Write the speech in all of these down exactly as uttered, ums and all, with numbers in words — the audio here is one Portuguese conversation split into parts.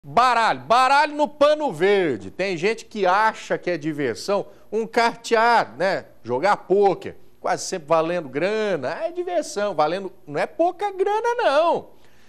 Baralho, baralho no pano verde. Tem gente que acha que é diversão, um carteado, né? Jogar pôquer, quase sempre valendo grana. É diversão, valendo, não é pouca grana não.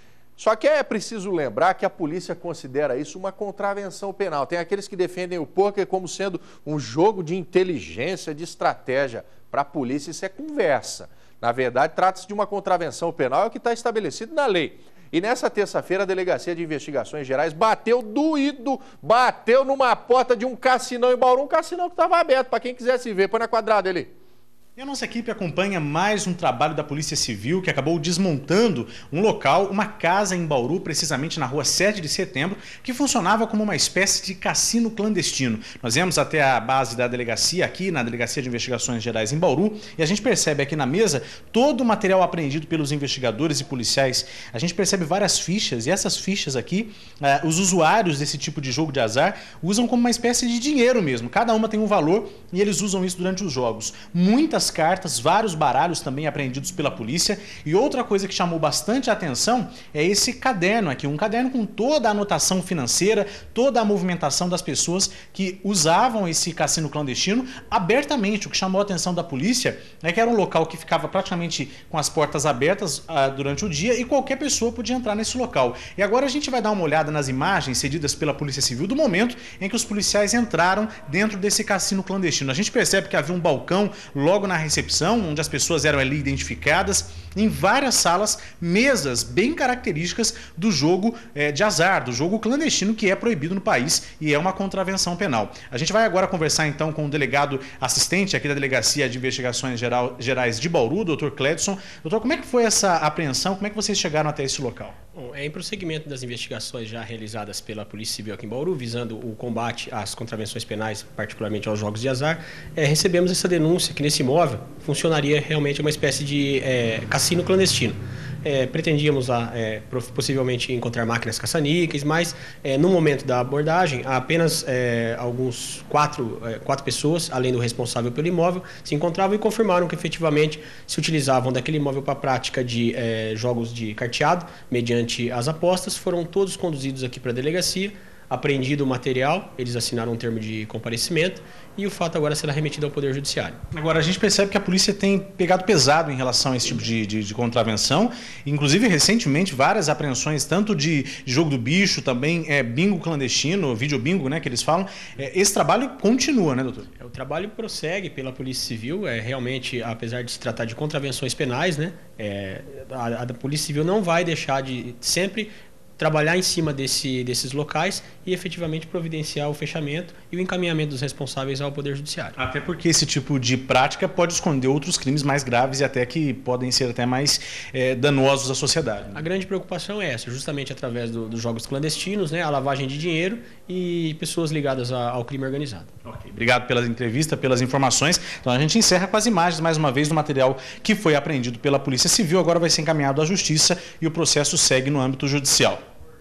Só que é preciso lembrar que a polícia considera isso uma contravenção penal. Tem aqueles que defendem o pôquer como sendo um jogo de inteligência, de estratégia. Para a polícia isso é conversa. Na verdade, trata-se de uma contravenção penal, é o que está estabelecido na lei. E nessa terça-feira, a Delegacia de Investigações Gerais bateu doído, bateu numa porta de um cassinão em Bauru, um cassinão que estava aberto para quem quisesse ver. Põe na quadrada ali. E a nossa equipe acompanha mais um trabalho da Polícia Civil que acabou desmontando um local, uma casa em Bauru, precisamente na rua sete de setembro, que funcionava como uma espécie de cassino clandestino. Nós viemos até a base da delegacia, aqui na Delegacia de Investigações Gerais em Bauru, e a gente percebe aqui na mesa todo o material apreendido pelos investigadores e policiais. A gente percebe várias fichas, e essas fichas aqui, eh, os usuários desse tipo de jogo de azar usam como uma espécie de dinheiro mesmo. Cada uma tem um valor e eles usam isso durante os jogos. Muitas cartas, vários baralhos também apreendidos pela polícia. E outra coisa que chamou bastante a atenção é esse caderno aqui, um caderno com toda a anotação financeira, toda a movimentação das pessoas que usavam esse cassino clandestino abertamente. O que chamou a atenção da polícia é que era um local que ficava praticamente com as portas abertas uh, durante o dia e qualquer pessoa podia entrar nesse local. E agora a gente vai dar uma olhada nas imagens cedidas pela Polícia Civil do momento em que os policiais entraram dentro desse cassino clandestino. A gente percebe que havia um balcão logo na na recepção, onde as pessoas eram ali identificadas, em várias salas, mesas bem características do jogo é, de azar, do jogo clandestino que é proibido no país e é uma contravenção penal. A gente vai agora conversar então com o delegado assistente aqui da Delegacia de Investigações Geral, Gerais de Bauru, doutor Cledson. Doutor, como é que foi essa apreensão? Como é que vocês chegaram até esse local? Bom, é em prosseguimento das investigações já realizadas pela Polícia Civil aqui em Bauru, visando o combate às contravenções penais, particularmente aos jogos de azar, é, recebemos essa denúncia que nesse imóvel funcionaria realmente uma espécie de é, cassino clandestino. É, pretendíamos a, é, possivelmente encontrar máquinas caça-níqueis, mas é, no momento da abordagem, apenas é, alguns quatro, é, quatro pessoas, além do responsável pelo imóvel, se encontravam e confirmaram que efetivamente se utilizavam daquele imóvel para a prática de é, jogos de carteado, mediante as apostas. Foram todos conduzidos aqui para a delegacia, apreendido o material, eles assinaram um termo de comparecimento e o fato agora será remetido ao Poder Judiciário. Agora, a gente percebe que a polícia tem pegado pesado em relação a esse tipo de, de, de contravenção, inclusive recentemente várias apreensões, tanto de, de jogo do bicho, também é, bingo clandestino, vídeo bingo, né, que eles falam. É, esse trabalho continua, né, doutor? É, o trabalho prossegue pela Polícia Civil, é, realmente, apesar de se tratar de contravenções penais, né, é, a, a Polícia Civil não vai deixar de sempre trabalhar em cima desse, desses locais e efetivamente providenciar o fechamento e o encaminhamento dos responsáveis ao Poder Judiciário. Até porque esse tipo de prática pode esconder outros crimes mais graves e até que podem ser até mais é, danosos à sociedade. Né? A grande preocupação é essa, justamente através do, dos jogos clandestinos, né, a lavagem de dinheiro e pessoas ligadas a, ao crime organizado. Okay. Obrigado pela entrevista, pelas informações. Então a gente encerra com as imagens, mais uma vez, do material que foi apreendido pela Polícia Civil, agora vai ser encaminhado à Justiça e o processo segue no âmbito judicial.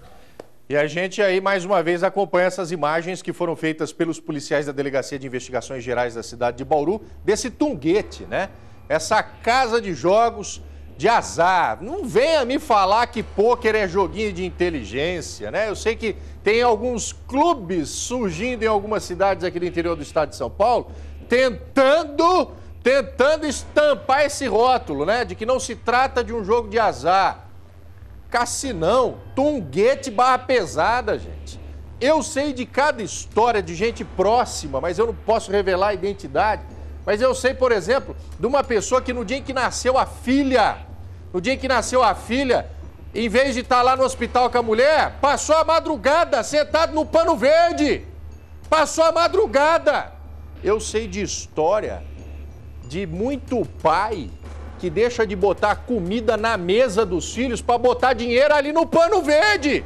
E a gente aí, mais uma vez, acompanha essas imagens que foram feitas pelos policiais da Delegacia de Investigações Gerais da cidade de Bauru, desse tunguete, né? Essa casa de jogos de azar. Não venha me falar que pôquer é joguinho de inteligência, né? Eu sei que tem alguns clubes surgindo em algumas cidades aqui do interior do estado de São Paulo, tentando, tentando estampar esse rótulo, né? De que não se trata de um jogo de azar. Cassinão, tunguete, barra pesada, gente. Eu sei de cada história de gente próxima, mas eu não posso revelar a identidade. Mas eu sei, por exemplo, de uma pessoa que no dia em que nasceu a filha, no dia em que nasceu a filha, em vez de estar lá no hospital com a mulher, passou a madrugada sentado no pano verde. Passou a madrugada. Eu sei de história de muito pai que deixa de botar comida na mesa dos filhos para botar dinheiro ali no pano verde.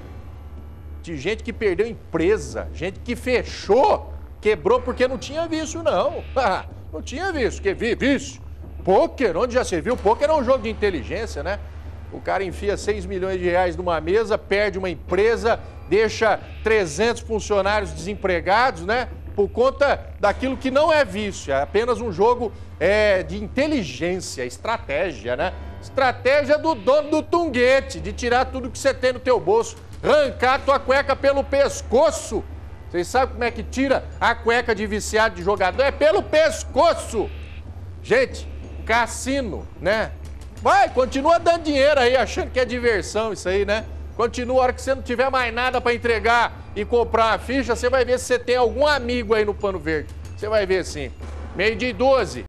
De gente que perdeu empresa, gente que fechou, quebrou porque não tinha vício, não. Não tinha vício, que vi, vício. Pôquer, onde já se viu? Pôquer é um jogo de inteligência, né? O cara enfia seis milhões de reais numa mesa, perde uma empresa, deixa trezentos funcionários desempregados, né? Por conta daquilo que não é vício, é apenas um jogo é, de inteligência, estratégia, né? Estratégia do dono do tunguete, de tirar tudo que você tem no teu bolso. arrancar a tua cueca pelo pescoço. Vocês sabem como é que tira a cueca de viciado de jogador? É pelo pescoço. Gente, cassino, né? Vai, continua dando dinheiro aí, achando que é diversão isso aí, né? Continua, a hora que você não tiver mais nada para entregar e comprar uma ficha, você vai ver se você tem algum amigo aí no Pano Verde. Você vai ver sim. Meio-dia e doze.